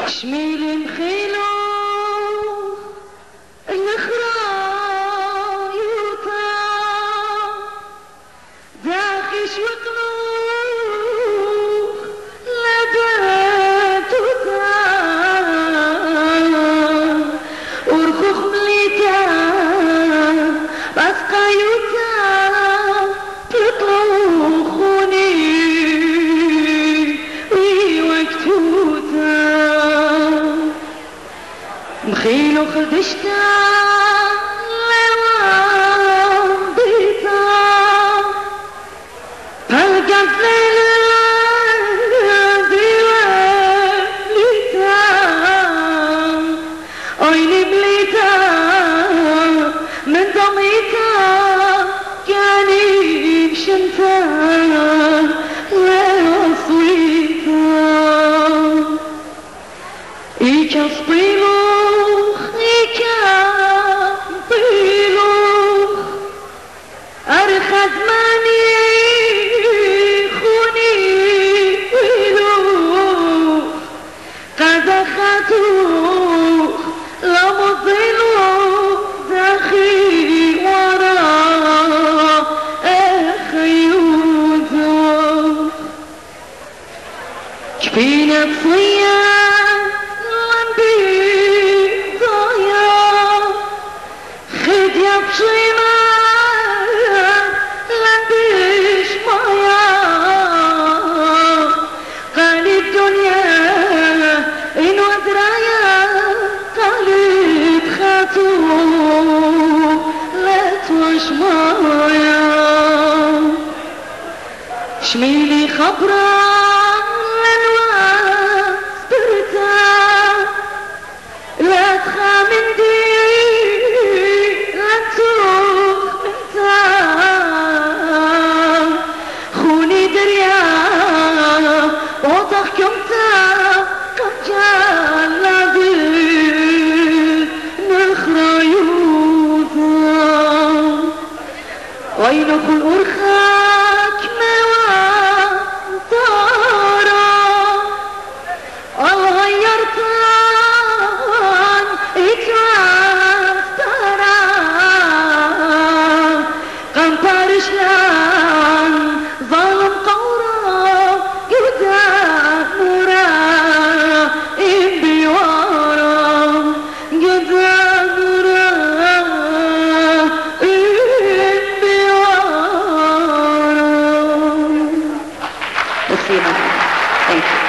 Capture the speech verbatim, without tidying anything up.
شميل مخيلو الخرايوطة داخش وقلوخ لباتوتا ورخوخ مليتا بس قايوتا تطوخوني ويوقتوتا مخيلو خدشتا لوان بيتا فالقت ليلة ديواليتا عيني بليتا من ضميتا كاني بشنتا لصويتا إيكا صبيلو أرخد ماني خوني ويلو قد خاتوخ لمضيلو داخي ورا أخيوتو كفينا بصيا لنبي ضايا خد يا بشيما شميلي خبرة للواس برتا لا تخامن دي لا تروح منتا خوني دريا وضح كمتا قد جال لازل نخرايوتا وين كل أرخاك ظالم قورا قدام نورا إن بيوارا قدام نورا إن بيوارا. Thank you.